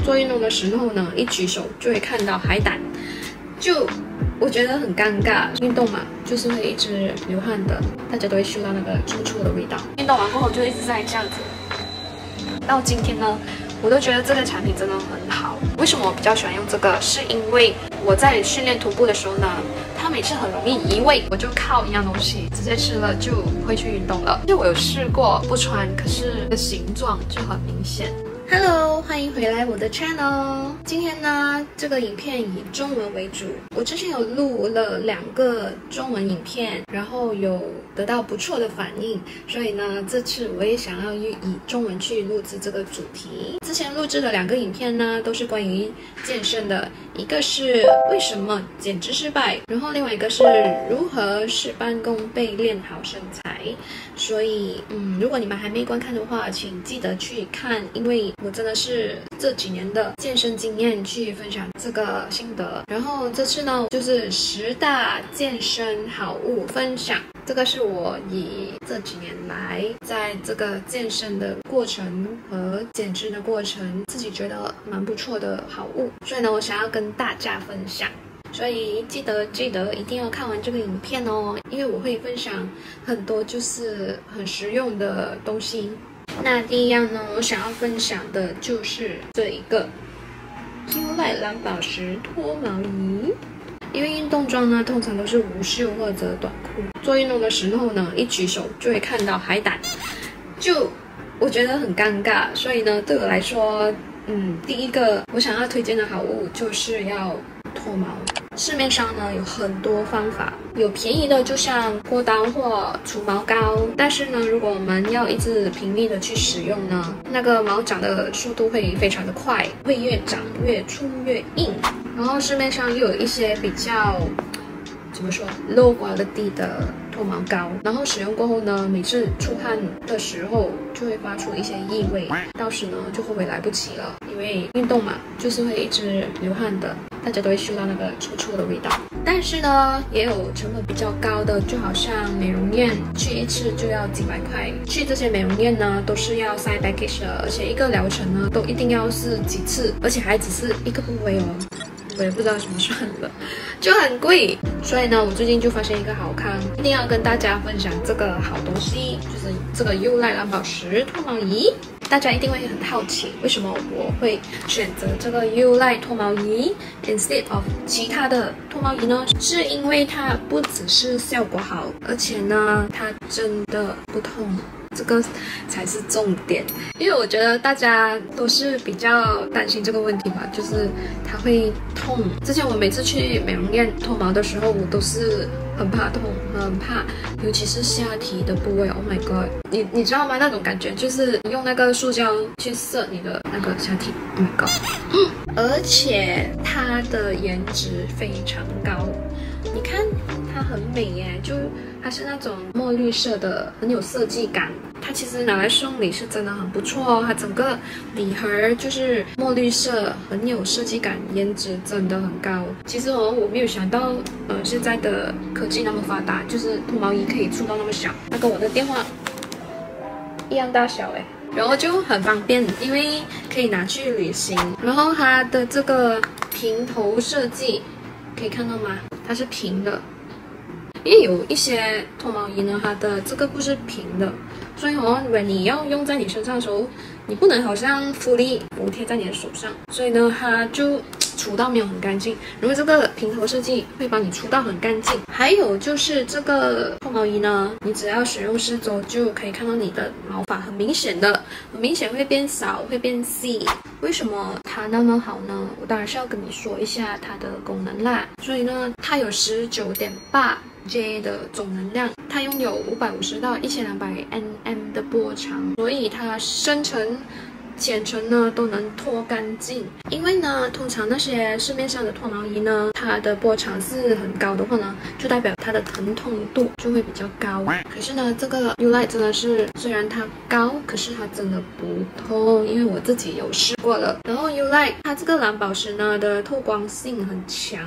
做运动的时候呢，一举手就会看到海胆，就我觉得很尴尬。运动嘛，就是会一直流汗的，大家都会嗅到那个臭臭的味道。运动完过后就一直在这样子。到今天呢，我都觉得这个产品真的很好。为什么我比较喜欢用这个？是因为我在训练徒步的时候呢，它每次很容易移位，我就靠一样东西直接吃了就会去运动了。就我有试过不穿，可是形状就很明显。Hello， 欢迎回来我的 channel。今天呢，这个影片以中文为主。我之前有录了2个中文影片，然后有得到不错的反应，所以呢，这次我也想要以中文去录制这个主题。之前录制的2个影片呢，都是关于健身的，一个是为什么减脂失败，然后另外一个是如何事半功倍练好身材。所以，如果你们还没观看的话，请记得去看，因为我真的是这几年的健身经验去分享这个心得。然后这次呢，就是10大健身好物分享。这个是我以这几年来在这个健身的过程和减脂的过程，自己觉得蛮不错的好物，所以呢，我想要跟大家分享。所以记得一定要看完这个影片哦，因为我会分享很多就是很实用的东西。那第一样呢，我想要分享的就是这一个优赖蓝宝石脱毛仪。因为运动装呢，通常都是无袖或者短裤。做运动的时候呢，一举手就会看到海胆，就我觉得很尴尬。所以呢，对我来说，第一个我想要推荐的好物就是要脱毛。市面上呢有很多方法，有便宜的就像锅刀或除毛膏，但是呢，如果我们要一直频密的去使用呢，那个毛长的速度会非常的快，会越长越粗越硬。然后市面上又有一些比较怎么说 low quality 的脱毛膏，然后使用过后呢，每次出汗的时候就会发出一些异味，到时呢就后悔来不及了。因为运动嘛，就是会一直流汗的，大家都会嗅到那个臭臭的味道。但是呢，也有成本比较高的，就好像美容院，去一次就要几百块。去这些美容院呢，都是要 side package 的，而且一个疗程呢，都一定要是几次，而且还只是一个部位哦。我也不知道怎么算的，就很贵。所以呢，我最近就发现一个好康，一定要跟大家分享这个好东西，就是这个优赖蓝宝石脱毛仪。大家一定会很好奇，为什么我会选择这个优赖脱毛仪 instead of 其他的脱毛仪呢？是因为它不只是效果好，而且呢，它真的不痛。这个才是重点，因为我觉得大家都是比较担心这个问题吧，就是它会痛。之前我每次去美容院脱毛的时候，我都是很怕痛，很怕，尤其是下体的部位。Oh my god， 你知道吗？那种感觉就是用那个塑胶去射你的那个下体。Oh my god，而且它的颜值非常高。你看它很美耶，就它是那种墨绿色的，很有设计感。它其实拿来送礼是真的很不错哦，它整个礼盒就是墨绿色，很有设计感，颜值真的很高。其实我没有想到，现在的科技那么发达，就是脱毛仪可以出到那么小，它跟我的电话一样大小哎。然后就很方便，因为可以拿去旅行。然后它的这个平头设计，可以看到吗？它是平的，因为有一些脱毛仪呢，它的这个不是平的，所以如果你要用在你身上的时候，你不能好像服贴在你的手上，所以呢，它就除到没有很干净。如果这个平头设计会帮你除到很干净。还有就是这个脱毛仪呢，你只要使用4周就可以看到你的毛发很明显会变少，会变细。为什么它那么好呢？我当然是要跟你说一下它的功能啦。所以呢，它有19.8J 的总能量，它拥有550到1200 nm 的波长，所以它深层浅层呢都能脱干净。因为呢，通常那些市面上的脱毛仪呢，它的波长是很高的话呢，就代表它的疼痛度就会比较高。可是呢，这个 Ulite 真的是，虽然它高，可是它真的不痛，因为我自己有试过了。然后 Ulite 它这个蓝宝石呢的透光性很强，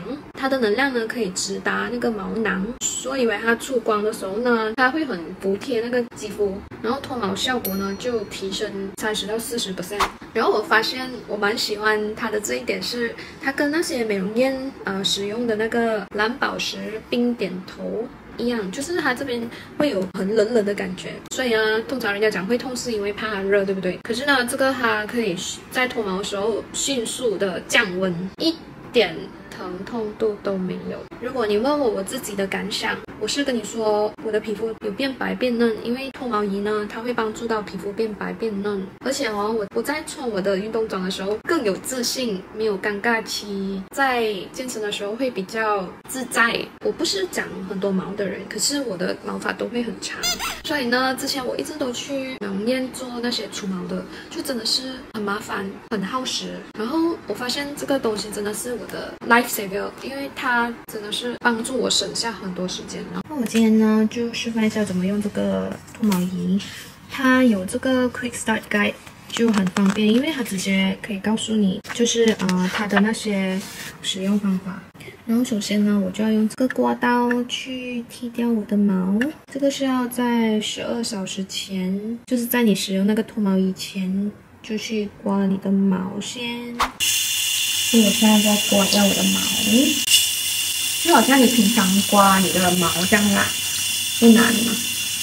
它的能量呢可以直达那个毛囊，所以它出光的时候呢，它会很服帖那个肌肤，然后脱毛效果呢就提升30到40%。然后我发现我蛮喜欢它的这一点是，它跟那些美容院使用的那个蓝宝石冰点头一样，就是它这边会有很冷冷的感觉，所以呢，通常人家讲会痛是因为怕它热，对不对？可是呢，这个它可以在脱毛的时候迅速的降温，一点疼痛度都没有。如果你问我自己的感想，我是跟你说我的皮肤有变白变嫩，因为脱毛仪呢，它会帮助到皮肤变白变嫩，而且我在穿我的运动装的时候更有自信，没有尴尬期，在健身的时候会比较自在。我不是长很多毛的人，可是我的毛发都会很长，所以呢，之前我一直都去美容院做那些除毛的，就真的是很麻烦，很耗时。然后我发现这个东西真的是我的 life saver， 因为它真的是帮助我省下很多时间。那我今天呢就示范一下怎么用这个脱毛仪，它有这个 Quick Start Guide， 就很方便，因为它直接可以告诉你就是它的那些使用方法。然后首先呢，我就要用这个刮刀去剃掉我的毛，这个是要在12小时前，就是在你使用那个脱毛仪前就去刮你的毛先。所以我现在在刮掉我的毛，就好像你平常刮你的毛这样啦，不难嘛。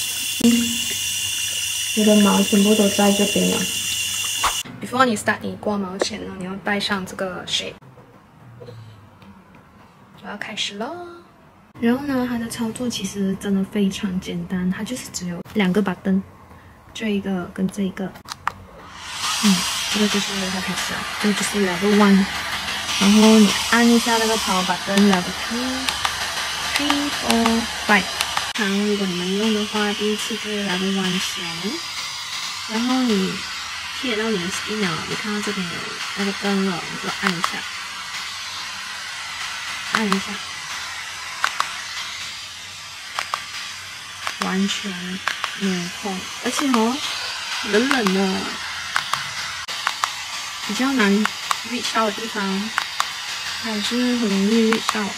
我的毛全部都在这边了。Before 你 start 你刮毛前呢，你要带上这个 shape。就要开始咯。然后呢，它的操作其实真的非常简单，它就是只有2个button，这一个跟这一个。这个就是它开始了，这个就是 level 1。然后你按一下那个 power button level 2、3、4、5。好，如果你们用的话，第一次就是 level 1先，然后你贴到你的 skin 了，你看到这边有那个灯了，你就按一下。按一下，完全没有痛，而且冷冷的，比较难reach到的地方，还是很容易reach到。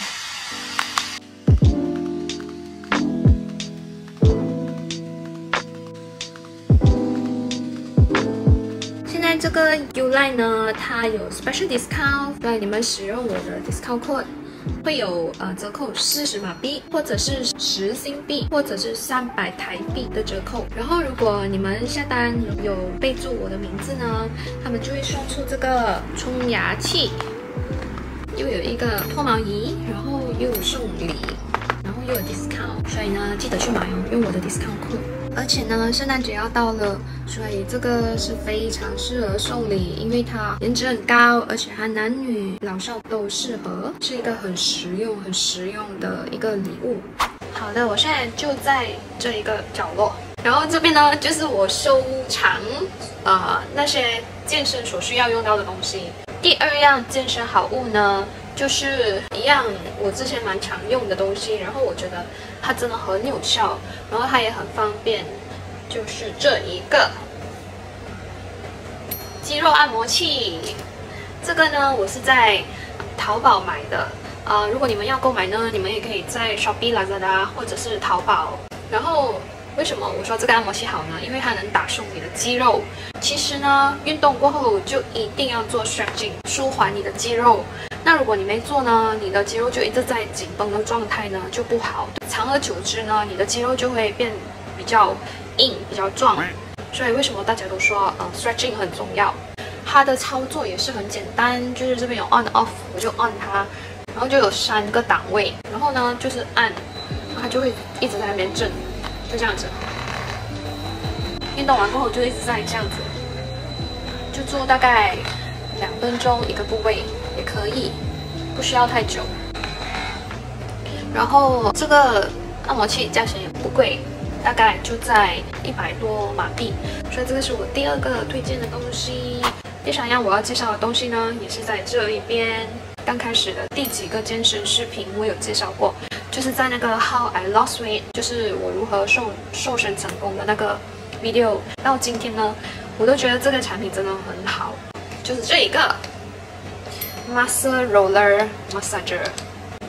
现在这个 Uline 呢，它有 special discount， 对你们使用我的 discount code。会有折扣40马币，或者是10新币，或者是300台币的折扣。然后如果你们下单有备注我的名字呢，他们就会送出这个冲牙器，又有一个脱毛仪，然后又有送礼，然后又有 discount， 所以呢记得去买哦，用我的 discount code。而且呢，圣诞节要到了，所以这个是非常适合送礼，因为它颜值很高，而且它男女老少都适合，是一个很实用的一个礼物。好的，我现在就在这一个角落，然后这边呢就是我收藏那些健身所需要用到的东西。第2样健身好物呢，就是一样我之前蛮常用的东西，然后我觉得它真的很有效，然后它也很方便，就是这一个肌肉按摩器。这个呢我是在淘宝买的，如果你们要购买呢，你们也可以在 Shopee、Lazada 或者是淘宝。然后为什么我说这个按摩器好呢？因为它能打松你的肌肉。其实呢，运动过后就一定要做 stretching， 舒缓你的肌肉。那如果你没做呢，你的肌肉就一直在紧绷的状态呢，就不好。长而久之呢，你的肌肉就会变比较硬、比较壮。所以为什么大家都说stretching 很重要？它的操作也是很简单，就是这边有 on off， 我就 on 它，然后就有3个档位，然后呢就是按，它就会一直在那边震，就这样子。运动完过后就一直在这样子，就做大概2分钟一个部位也可以，不需要太久。然后这个按摩器价钱也不贵，大概就在100多马币，所以这个是我第2个推荐的东西。第3样我要介绍的东西呢，也是在这一边。刚开始的第几个健身视频我有介绍过，就是在那个 How I Lost Weight， 就是我如何瘦身成功的那个 video。到今天呢，我都觉得这个产品真的很好，就是这一个 Muscle Roller Massager。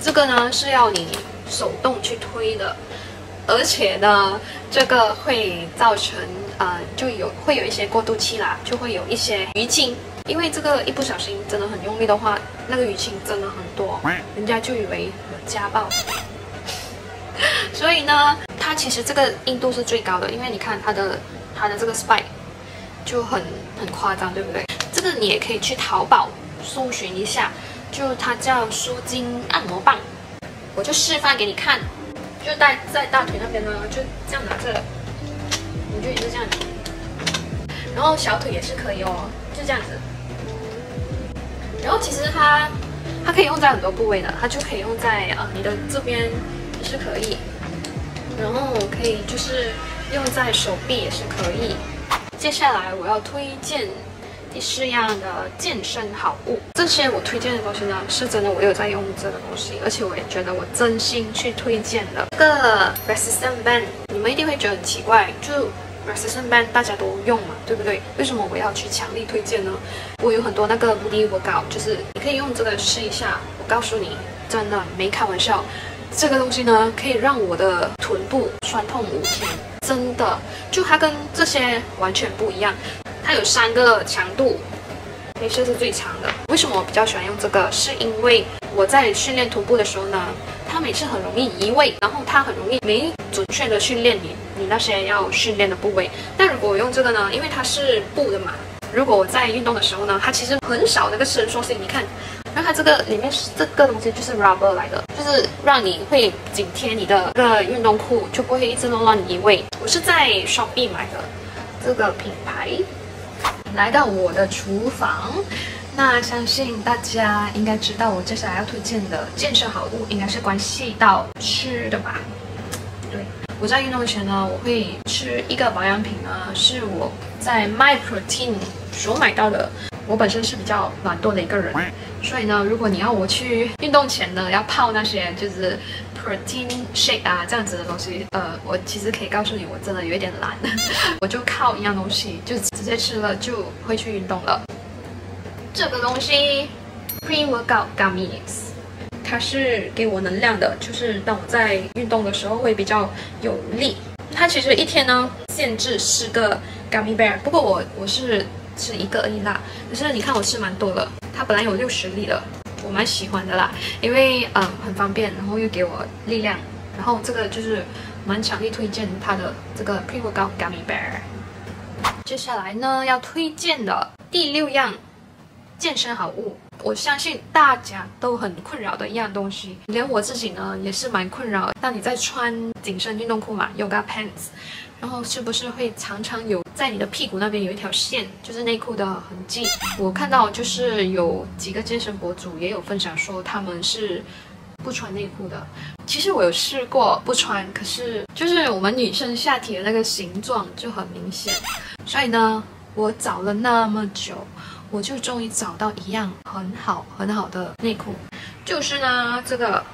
这个呢是要你手动去推的，而且呢，这个会造成会有一些过渡期啦，就会有一些淤青。因为这个一不小心真的很用力的话，那个淤青真的很多，人家就以为有家暴。所以呢，它其实这个硬度是最高的，因为你看它的这个 spike 就很夸张，对不对？这个你也可以去淘宝搜寻一下，就它叫舒筋按摩棒，我就示范给你看，就戴在大腿那边呢，就这样拿着，你就一直这样，然后小腿也是可以哦，就这样子。然后其实它可以用在很多部位的，它就可以用在你的这边也是可以，然后可以就是用在手臂也是可以。接下来我要推荐第4样的健身好物，这些我推荐的东西呢，是真的我有在用这个东西，而且我也觉得我真心去推荐的。这个 Resistance Band 你们一定会觉得很奇怪，就 Resistance Band 大家都用嘛，对不对？为什么我要去强力推荐呢？我有很多那个 Body Workout， 就是你可以用这个试一下。我告诉你，真的没开玩笑，这个东西呢可以让我的臀部酸痛5天，真的。就它跟这些完全不一样，它有3个强度，黑色是最长的。为什么我比较喜欢用这个？是因为我在训练臀部的时候呢，它每次很容易移位，然后它很容易没准确的去练你那些要训练的部位。但如果我用这个呢，因为它是布的嘛，如果我在运动的时候呢，它其实很少那个伸缩性，你看，然后它这个里面这个东西就是 rubber 来的，就是让你会紧贴你的这个运动裤，就不会一直乱移位。我是在 Shopee 买的这个品牌。来到我的厨房，那相信大家应该知道我接下来要推荐的健身好物应该是关系到吃的吧。对，我在运动前呢，我会吃一个保养品呢，是我在 MyProtein 所买到的。我本身是比较懒惰的一个人，所以呢，如果你要我去运动前呢，要泡那些就是 protein shake 啊这样子的东西，我其实可以告诉你，我真的有一点懒，我就靠一样东西，就直接吃了就会去运动了。这个东西 pre-workout gummies， 它是给我能量的，就是当我在运动的时候会比较有力。它其实一天呢限制4个 gummy bear， 不过我是吃1个而已啦，可是你看我吃蛮多了，它本来有60粒的，我蛮喜欢的啦，因为很方便，然后又给我力量，然后这个就是蛮强力推荐它的这个 pre-workout gummy bear。接下来呢要推荐的第6样健身好物，我相信大家都很困扰的一样东西，连我自己呢也是蛮困扰。当你在穿紧身运动裤嘛 ，yoga pants， 然后是不是会常常有在你的屁股那边有一条线，就是内裤的痕迹？我看到就是有几个健身博主也有分享说他们是不穿内裤的。其实我有试过不穿，可是就是我们女生下体的那个形状就很明显，所以呢，我找了那么久，我就终于找到一样很好的内裤，就是呢这个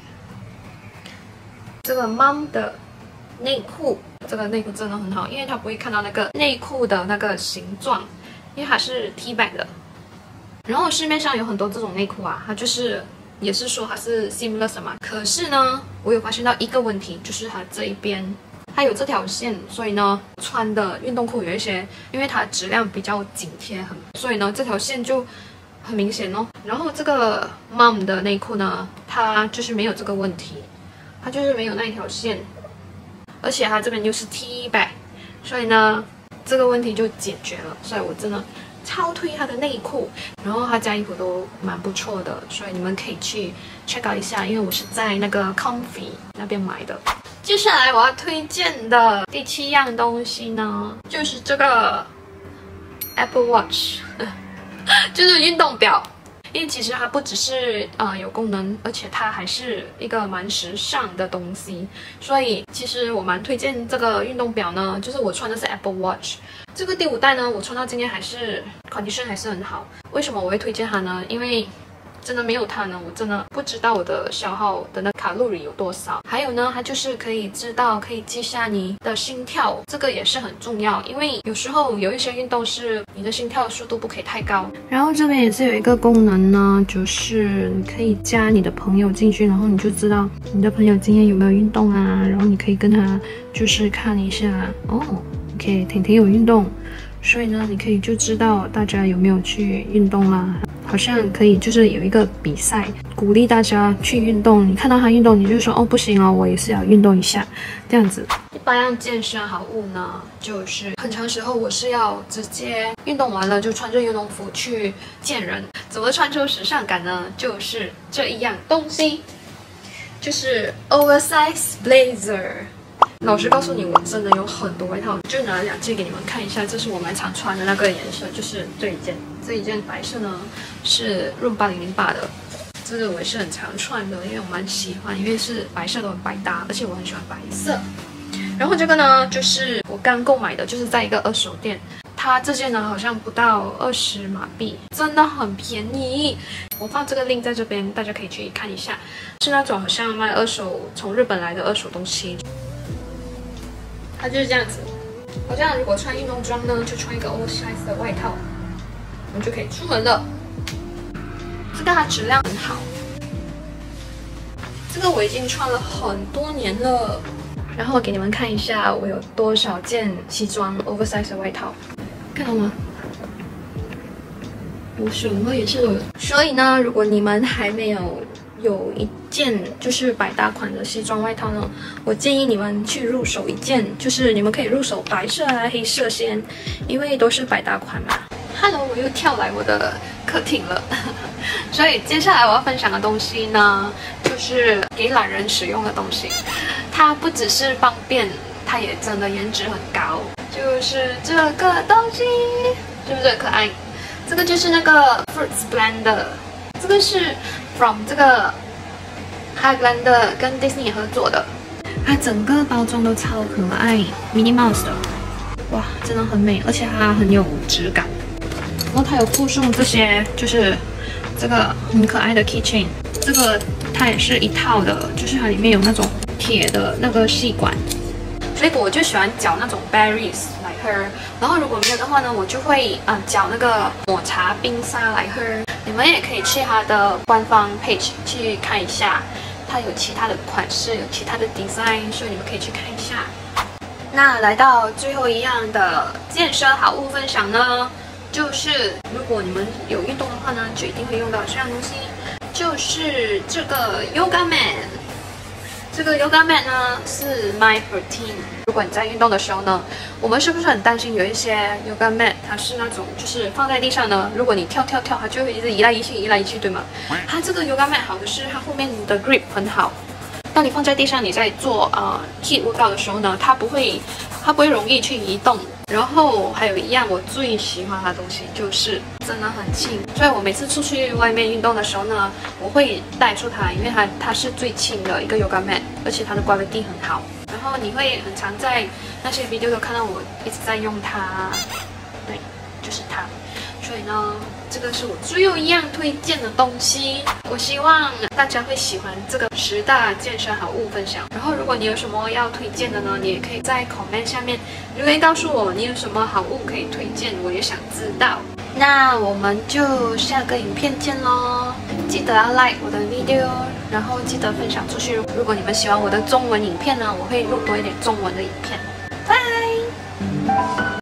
Mom 的内裤。这个内裤真的很好，因为它不会看到那个内裤的那个形状，因为它是 T back 的。然后市面上有很多这种内裤啊，它就是也是说它是 seamless 的嘛。可是呢，我有发现到一个问题，就是它这一边它有这条线，所以呢，穿的运动裤有一些，因为它质量比较紧贴，所以呢这条线就很明显哦。然后这个 Mom 的内裤呢，它就是没有这个问题，它就是没有那一条线。而且它这边又是 T back， 所以呢，这个问题就解决了。所以我真的超推它的内裤，然后它家衣服都蛮不错的，所以你们可以去 check out 一下，因为我是在那个 Comfy 那边买的。接下来我要推荐的第7样东西呢，就是这个 Apple Watch， 就是运动表。因为其实它不只是有功能，而且它还是一个蛮时尚的东西，所以其实我蛮推荐这个运动表呢。就是我穿的是 Apple Watch， 这个第5代呢，我穿到今天还是 condition 还是很好。为什么我会推荐它呢？因为真的没有它呢，我真的不知道我的消耗的那卡路里有多少。还有呢，它就是可以记下你的心跳，这个也是很重要，因为有时候有一些运动是你的心跳速度不可以太高。然后这边也是有一个功能呢，就是你可以加你的朋友进去，然后你就知道你的朋友今天有没有运动啊，然后你可以跟他就是看一下哦 ，OK， 婷婷有运动，所以呢，你可以就知道大家有没有去运动啦。好像可以就是有一个比赛，鼓励大家去运动。你看到他运动，你就说哦不行哦，我也是要运动一下，这样子。一般样健身好物呢，就是很长时候我是要直接运动完了就穿着运动服去见人。怎么穿出时尚感呢？就是这一样东西，就是 oversize blazer。老实告诉你，我真的有很多外套，就拿2件给你们看一下。这是我蛮常穿的那个颜色，就是这一件白色呢是 Room 8008的，这个我也是很常穿的，因为我蛮喜欢，因为是白色都很百搭，而且我很喜欢白色。然后这个呢，就是我刚购买的，就是在一个二手店，它这件呢好像不到20马币，真的很便宜。我放这个 link 在这边，大家可以去看一下，是那种好像卖二手，从日本来的二手东西。它就是这样子，好像如果穿运动装呢，就穿一个 oversize 的外套，我们就可以出门了。这个它质量很好，这个我已经穿了很多年了。然后我给你们看一下，我有多少件西装 oversize 的外套，看到吗？我什么颜色都有。所以呢，如果你们还没有一件就是百搭款的西装外套呢，我建议你们去入手一件，就是你们可以入手白色啊、黑色先，因为都是百搭款嘛。Hello， 我又跳来我的客厅了，所以接下来我要分享的东西呢，就是给懒人使用的东西。它不只是方便，它也真的颜值很高，就是这个东西，是不是很可爱？这个就是那个 Fruits Blender， 这个是 from 这个 Highlander 跟 Disney 合作的，它整个包装都超可爱 ，Minnie Mouse 的，哇，真的很美，而且它很有质感。然后它有附送这些，就是这个很可爱的 keychain， 这个它也是一套的，就是它里面有那种铁的那个吸管。水果我就喜欢搅那种 berries 来喝，然后如果没有的话呢，我就会搅那个抹茶冰沙来喝。你们也可以去它的官方 page 去看一下，它有其他的款式，有其他的 design， 所以你们可以去看一下。那来到最后一样的健身好物分享呢，就是如果你们有运动的话呢，就一定会用到这样东西，就是这个 Yoga Mat。这个 Yoga Mat 呢是 My Protein。如果你在运动的时候呢，我们是不是很担心有一些 Yoga Mat 它是那种就是放在地上呢，如果你跳，它就会一直移来移去，对吗？它这个 Yoga Mat 好的是它后面的 grip 很好，当你放在地上，你在做HIIT workout的时候呢，它不会容易去移动。然后还有一样我最喜欢的东西就是真的很轻，所以我每次出去外面运动的时候呢，我会带出它，因为它是最轻的一个 Yoga Mat， 而且它的 quality 很好。然后你会很常在那些 video 都看到我一直在用它，对，就是它。所以呢，这个是我最后一样推荐的东西。我希望大家会喜欢这个10大健身好物分享。然后，如果你有什么要推荐的呢，你也可以在 comment 下面留言告诉我你有什么好物可以推荐，我也想知道。那我们就下个影片见咯！记得要 like 我的 video， 然后记得分享出去。如果你们喜欢我的中文影片呢，我会录多一点中文的影片。